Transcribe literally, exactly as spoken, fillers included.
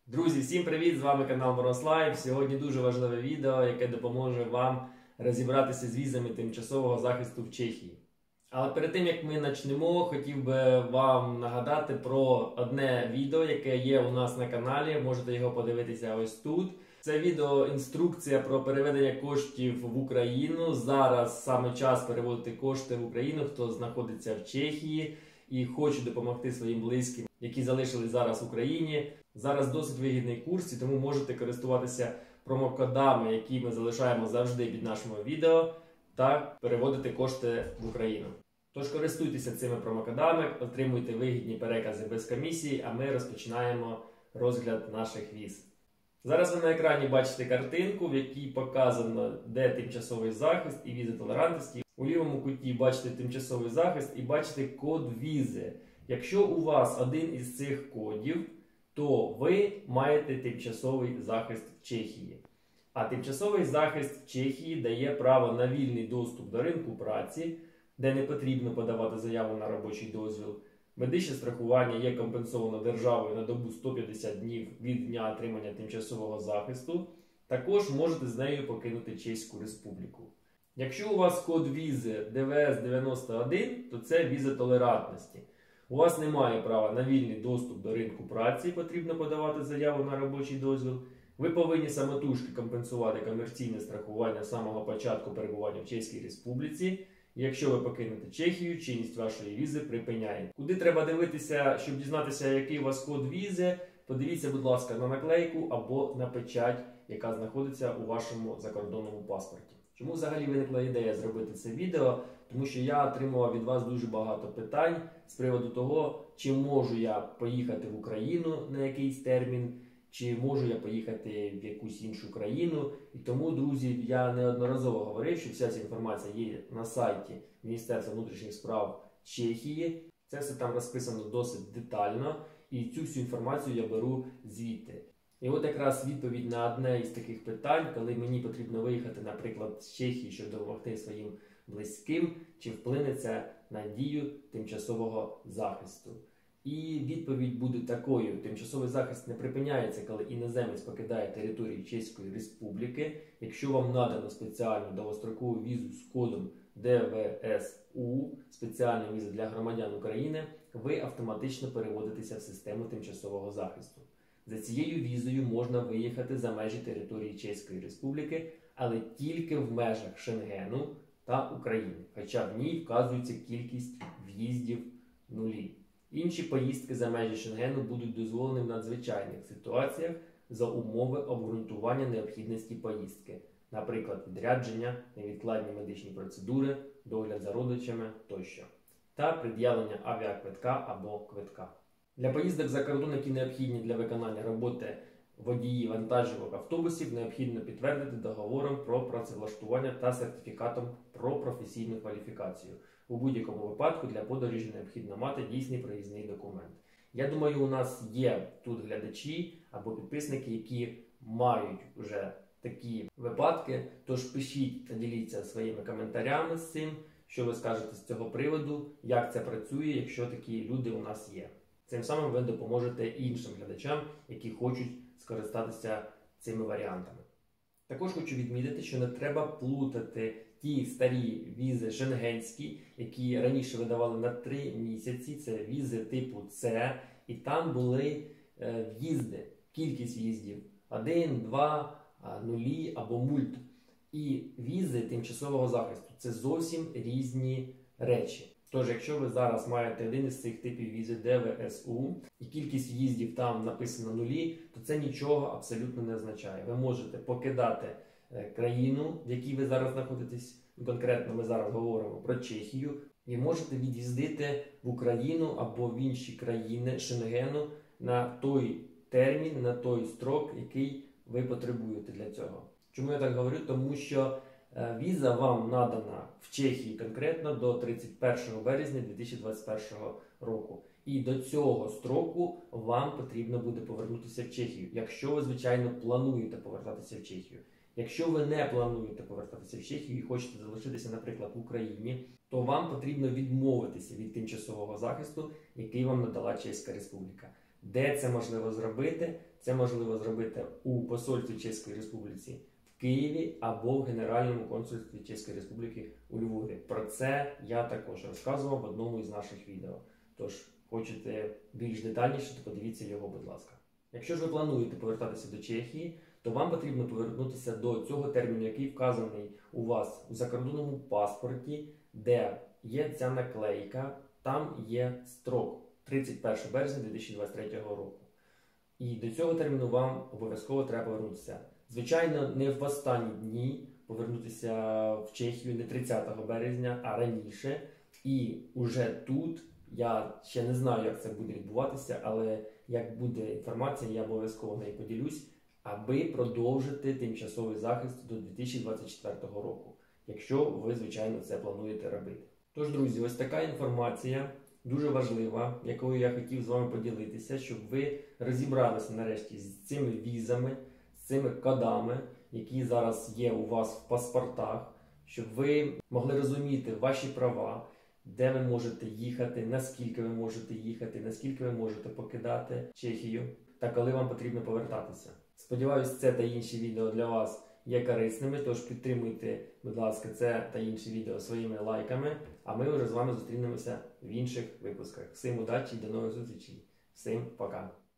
Друзі, всім привіт! З вами канал Мороз.Лайв. Сьогодні дуже важливе відео, яке допоможе вам розібратися з візами тимчасового захисту в Чехії. Але перед тим, як ми почнемо, хотів би вам нагадати про одне відео, яке є у нас на каналі. Можете його подивитися ось тут. Це відео інструкція про переведення коштів в Україну. Зараз саме час переводити кошти в Україну, хто знаходиться в Чехії і хоче допомогти своїм близьким, які залишились зараз в Україні. Зараз досить вигідний курс, і тому можете користуватися промокодами, які ми залишаємо завжди під нашими відео, та переводити кошти в Україну. Тож користуйтеся цими промокодами, отримуйте вигідні перекази без комісії, а ми розпочинаємо розгляд наших віз. Зараз ви на екрані бачите картинку, в якій показано, де тимчасовий захист і візи толерантності. У лівому куті бачите тимчасовий захист і бачите код візи. Якщо у вас один із цих кодів, то ви маєте тимчасовий захист в Чехії. А тимчасовий захист в Чехії дає право на вільний доступ до ринку праці, де не потрібно подавати заяву на робочий дозвіл. Медичне страхування є компенсовано державою на добу сто п'ятдесят днів від дня отримання тимчасового захисту. Також можете з нею покинути Чеську Республіку. Якщо у вас код візи ді ве ес дев'яносто один, то це віза толерантності. У вас немає права на вільний доступ до ринку праці, потрібно подавати заяву на робочий дозвіл. Ви повинні самотужки компенсувати комерційне страхування з самого початку перебування в Чеській Республіці. Якщо ви покинете Чехію, чинність вашої візи припиняє. Куди треба дивитися, щоб дізнатися, який у вас код візи? Подивіться, будь ласка, на наклейку або на печать, яка знаходиться у вашому закордонному паспорті. Чому взагалі виникла ідея зробити це відео? Тому що я отримував від вас дуже багато питань з приводу того, чи можу я поїхати в Україну на якийсь термін, чи можу я поїхати в якусь іншу країну. І тому, друзі, я неодноразово говорив, що вся ця інформація є на сайті Міністерства внутрішніх справ Чехії. Це все там розписано досить детально, і цю всю інформацію я беру звідти. І от якраз відповідь на одне із таких питань, коли мені потрібно виїхати, наприклад, з Чехії, щоб допомогти своїм близьким, чи вплине це на дію тимчасового захисту. І відповідь буде такою: тимчасовий захист не припиняється, коли іноземець покидає територію Чеської Республіки. Якщо вам надано спеціальну довгострокову візу з кодом ді ве ес у, спеціальна віза для громадян України, ви автоматично переводитеся в систему тимчасового захисту. За цією візою можна виїхати за межі території Чеської Республіки, але тільки в межах Шенгену та України, хоча в ній вказується кількість в'їздів нулі. Інші поїздки за межі Шенгену будуть дозволені в надзвичайних ситуаціях за умови обґрунтування необхідності поїздки, наприклад, відрядження, невідкладні медичні процедури, догляд за родичами тощо, та пред'явлення авіаквитка або квитка. Для поїздок за кордон, які необхідні для виконання роботи водіїв вантажівок автобусів, необхідно підтвердити договором про працевлаштування та сертифікатом про професійну кваліфікацію. У будь-якому випадку для подорожі необхідно мати дійсний проїзний документ. Я думаю, у нас є тут глядачі або підписники, які мають вже такі випадки, тож пишіть та діліться своїми коментарями з цим, що ви скажете з цього приводу, як це працює, якщо такі люди у нас є. Цим самим ви допоможете іншим глядачам, які хочуть скористатися цими варіантами. Також хочу відмітити, що не треба плутати ті старі візи шенгенські, які раніше видавали на три місяці. Це візи типу С, і там були е, в'їзди, кількість в'їздів один, два, нулі або мульт. І візи тимчасового захисту – це зовсім різні речі. Тож, якщо ви зараз маєте один із цих типів візи ді ве ес у і кількість в'їздів там написано нулі, то це нічого абсолютно не означає. Ви можете покидати країну, в якій ви зараз знаходитесь, конкретно ми зараз говоримо про Чехію, і можете від'їздити в Україну або в інші країни Шенгену на той термін, на той строк, який ви потребуєте для цього. Чому я так говорю? Тому що віза вам надана в Чехії конкретно до тридцять першого березня дві тисячі двадцять першого року. І до цього строку вам потрібно буде повернутися в Чехію, якщо ви, звичайно, плануєте повертатися в Чехію. Якщо ви не плануєте повертатися в Чехію і хочете залишитися, наприклад, в Україні, то вам потрібно відмовитися від тимчасового захисту, який вам надала Чеська Республіка. Де це можливо зробити? Це можливо зробити у посольстві Чеської Республіки в Києві або в Генеральному консульстві Чеської Республіки у Львові. Про це я також розказував в одному із наших відео. Тож, хочете більш детальніше, то подивіться його, будь ласка. Якщо ж ви плануєте повертатися до Чехії, то вам потрібно повернутися до цього терміну, який вказаний у вас у закордонному паспорті, де є ця наклейка, там є строк тридцять перше березня дві тисячі двадцять третього року. І до цього терміну вам обов'язково треба повернутися. Звичайно, не в останні дні повернутися в Чехію не тридцятого березня, а раніше. І уже тут, я ще не знаю, як це буде відбуватися, але як буде інформація, я обов'язково нею поділюсь, аби продовжити тимчасовий захист до дві тисячі двадцять четвертого року, якщо ви, звичайно, це плануєте робити. Тож, друзі, ось така інформація, дуже важлива, якою я хотів з вами поділитися, щоб ви розібралися нарешті з цими візами, з цими кодами, які зараз є у вас в паспортах, щоб ви могли розуміти ваші права, де ви можете їхати, наскільки ви можете їхати, наскільки ви можете покидати Чехію та коли вам потрібно повертатися. Сподіваюсь, це та інші відео для вас є корисними, тож підтримуйте, будь ласка, це та інші відео своїми лайками, а ми вже з вами зустрінемося в інших випусках. Всім удачі і до нових зустрічей. Всім пока!